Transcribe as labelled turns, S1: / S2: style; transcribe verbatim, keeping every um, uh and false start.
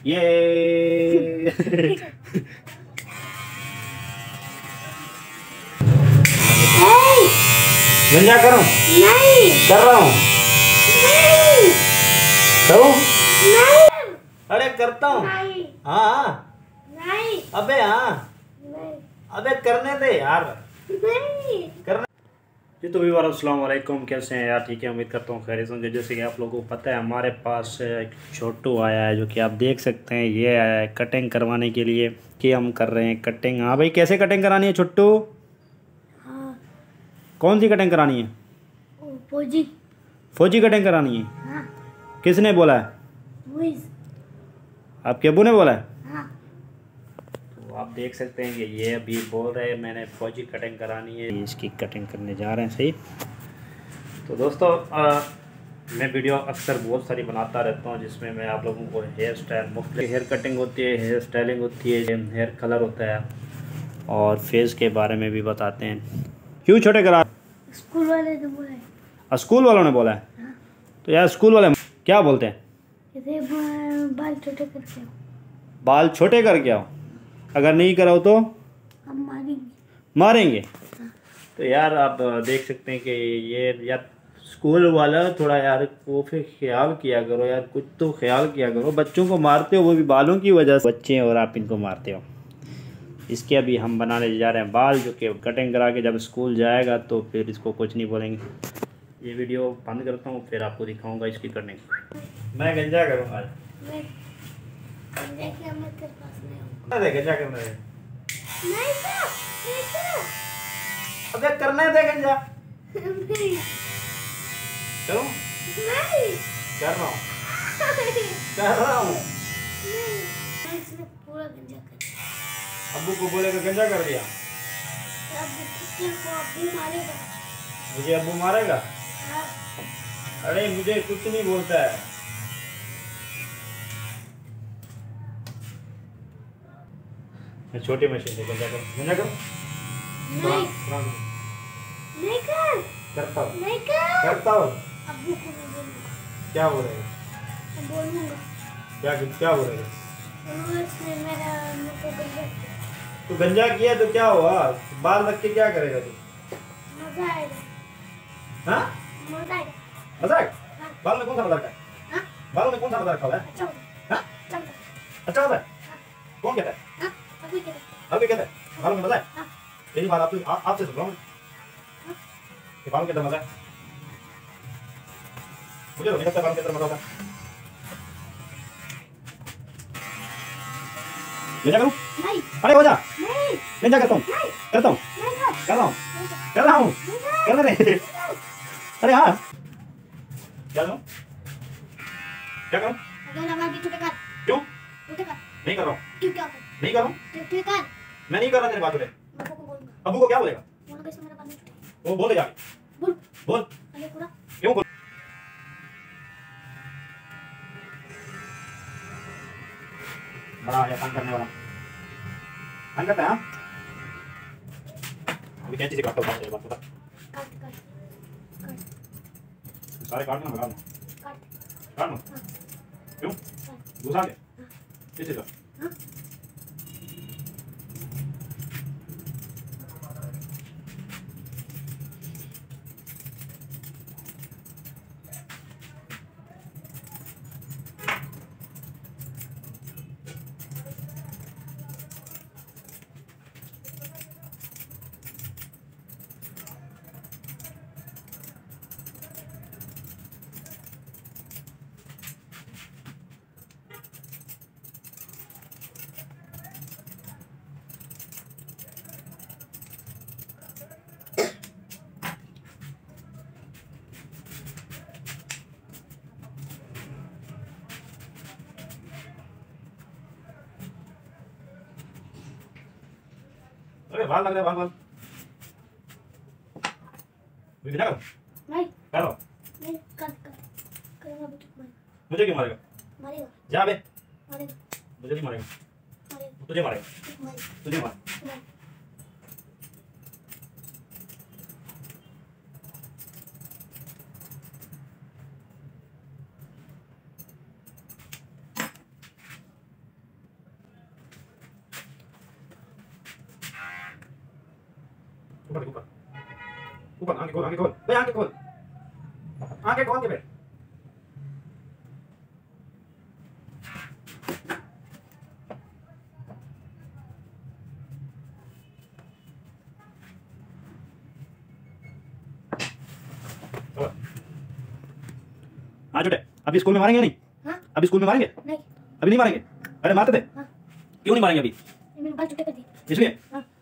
S1: ये गंजा करो। नहीं कर रहा हूँ। नहीं करूँ? नहीं। अरे करता हूँ। हाँ नहीं। अबे हाँ नहीं। अबे करने दे यार। नहीं करने। जी तो व्यूअर अस्सलाम वालेकुम, कैसे हैं यार? ठीक है, उम्मीद करता हूँ खैरियत होंगे। जैसे कि आप लोगों को पता है, हमारे पास एक छोटू आया है जो कि आप देख सकते हैं। ये आया है कटिंग करवाने के लिए कि हम कर रहे हैं कटिंग। हाँ भाई, कैसे कटिंग करानी है छोटू? हाँ। कौन सी कटिंग करानी है? फौजी फौजी कटिंग करानी है। हाँ। किसने बोला है? आपके अब्बू ने बोला है? हाँ। तो आप देख सकते हैं कि ये अभी बोल रहे हैं मैंने फौजी कटिंग करानी है, इसकी कटिंग करने जा रहे हैं। सही। तो दोस्तों आ, मैं वीडियो अक्सर बहुत सारी बनाता रहता हूँ जिसमें मैं आप लोगों को हेयर स्टाइल, मुख्तलिफ हेयर कटिंग होती है, हेयर स्टाइलिंग होती है, हेयर कलर होता है और फेस के बारे में भी बताते हैं। क्यों छोटे करा? स्कूल वाले ने बोला है। स्कूल वालों ने बोला है? हाँ। तो यार स्कूल वाले क्या बोलते हैं? बाल छोटे करके आओ। बाल छोटे करके आओ। अगर नहीं कराओ तो हम मारेंगे। मारेंगे? हाँ। तो यार आप देख सकते हैं कि ये यार स्कूल वाला थोड़ा यार वो फिर ख्याल किया करो यार, कुछ तो ख्याल किया करो। बच्चों को मारते हो वो भी बालों की वजह से, बच्चे हैं और आप इनको मारते हो। इसके अभी हम बनाने जा रहे हैं बाल, जो कि कटिंग करा के जब स्कूल जाएगा तो फिर इसको कुछ नहीं बोलेंगे। ये वीडियो बंद करता हूँ, फिर आपको दिखाऊंगा इसकी कटिंग। मैं गंजा करूँगा आज। मैं गंजा क्या मैं तेरे पास नहीं आऊँगा। अरे गंजा करना है। नहीं सर, नहीं सर। अबे करने दे गंजा। नहीं। करूँ? नहीं। कर रहा हूँ। कर रहा हूँ। नहीं। मैं इसमें पूरा गंजा कर। अब्बू को बोलेगा गंजा कर दिया। अब्बू को अब्बू मारेगा। मुझे अब्बू मारेगा? हाँ। अरे मुझे कुछ नहीं बोलता है। मैं छोटी मशीन से गंजा करूँ। गंजा करूँ? नहीं। नहीं कर। करता हूँ। नहीं कर। करता हूँ। अब्बू को नहीं बोलूँगा। क्या बोलेगा? बोलूँगा। क्या क्या बोलेगा? उसने मेरा मेरे को गंजा किया। तो गंजा किया तो क्या हुआ? बाल रख के क्या करेगा तू? मजा आएगा। हाँ? मजा आएगा। मजा आएगा? हाँ। बाल में कौन सा मजा आता है? हाँ? बालों में कौन सा मजा रखा हुआ है? अच्छा होता है। हाँ? अच्छा होता है। अच्छा होता है? हाँ। कौन कहता है? हाँ? अभी कहता है। अभी कहता है? बालों में मजा है? हाँ। यही बात आप आपसे सुन रहा हूँ। हाँ? ये बालों के अंदर मजा है? मुझे तो नहीं लगता बालों के अंदर मजा होता है। गंजा करूं? नहीं। अरे हो जा। नहीं। गंजा करता हूँ। नहीं। करता हूँ। नहीं। कर रहा हूँ। कर रहा हूँ। कर रहे। अरे हाँ। क्या करूं? क्या करूं? अगर हमारी छोटे कर। क्यों? छोटे कर। नहीं कर रहा हूँ। क्यों क्या कर? नहीं कर रहा हूँ। छोटे कर। मैं नहीं कर रहा तेरे बात छोटे। अब्बू को बोलूँगा। अब्बू को क्या बोलेगा? बोलूँगा इसमें मेरा बाल नहीं छोटे। वो बोल दे जाके। बोल। बोल। अरे पूरा। क्यों बोल? बड़ा या काम करने वाला। काम करता है? हाँ? अभी कैंची से काटता हूँ बात बता। काट काट काट। सारे काटना लगा दूँ। काट काटना। क्यों? दूसरा क्या? किस चीज़ का? हाँ? अरे बाल लग रहा है, बाल बाल। मुझे क्या करो? नहीं। करो। नहीं कर कर। करूँगा भी तो मारेगा। मुझे क्यों मारेगा? मारेगा। जा बे। मारेगा। मुझे नहीं मारेगा। मारेगा। तुझे मारेगा। मारेगा। तुझे मारेगा। ऊपर ऊपर ऊपर आगे खोल आगे खोल बे आगे खोल आगे खोल के बैठ हाँ छोटे अभी स्कूल में मारेंगे नहीं? हाँ? अभी स्कूल में मारेंगे नहीं अभी नहीं मारेंगे अरे मारते थे हाँ? क्यों नहीं मारेंगे अभी मैंने बाल छुट्टे कर दिए इसलिए हाँ?